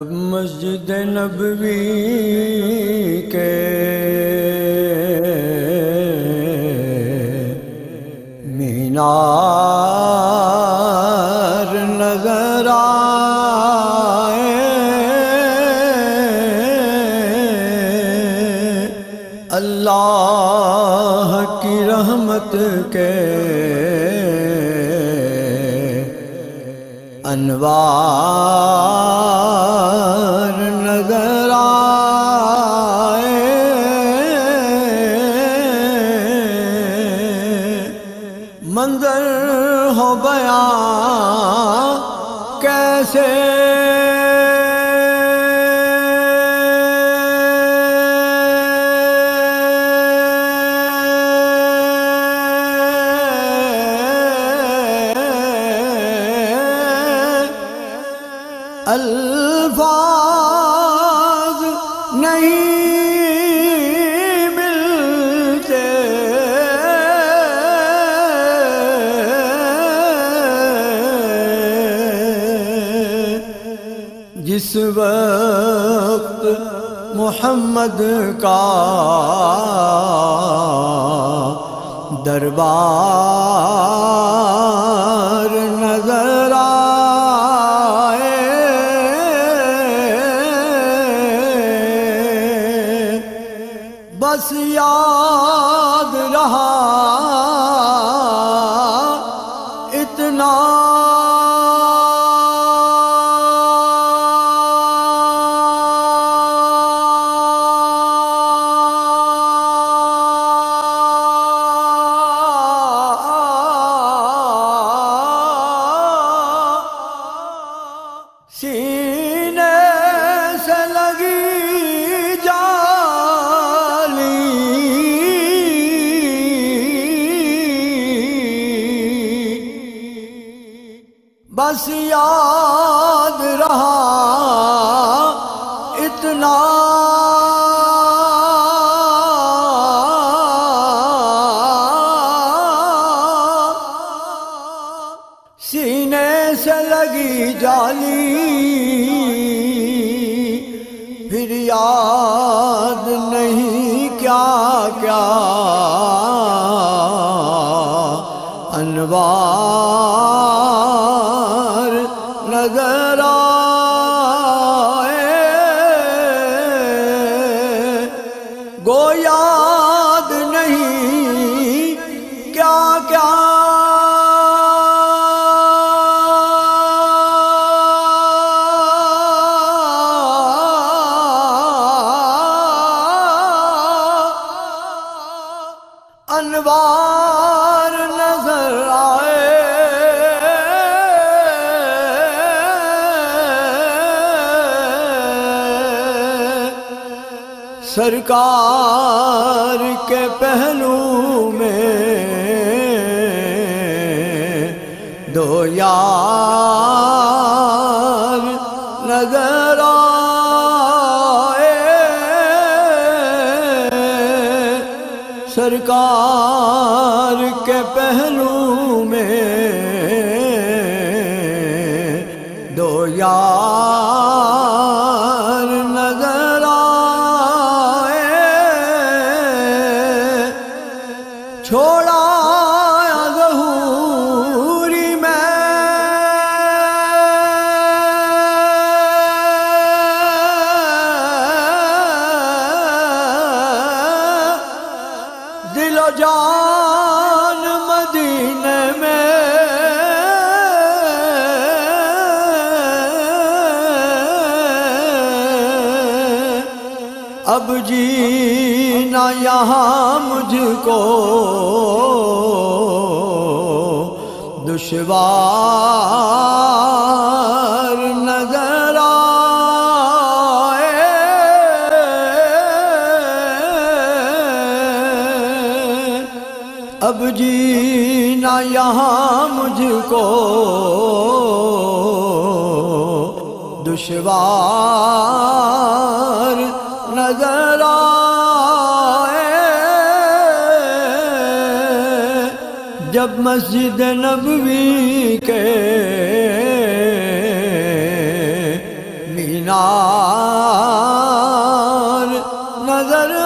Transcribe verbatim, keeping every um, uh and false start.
مسجد نبوی کے مینار نظر آئے، اللہ کی رحمت کے انوار نظر آئے، منظر ہو بیان کیسے الفاظ نہیں ملتے، جس وقت محمد کا دربار نظر آئے، بس یاد رہا اتنا سینے سے لگی بس یاد رہا اتنا سینے سے لگی جالی، پھر یاد نہیں کیا کیا انوار نظر آئے، گو یاد نہیں کیا کیا انوار نظر آئے، سرکار کے پہلو میں دو یار نظر آئے، سرکار کے پہلو میں دو یار نظر آئے، چھوڑا ظہوری میں دل و جان مدینے میں، اب جینا یہاں مجھ کو دشوار نظر آئے، اب جینا یہاں مجھ کو دشوار نظر آئے، جب مسجد نبوی کے مینار نظر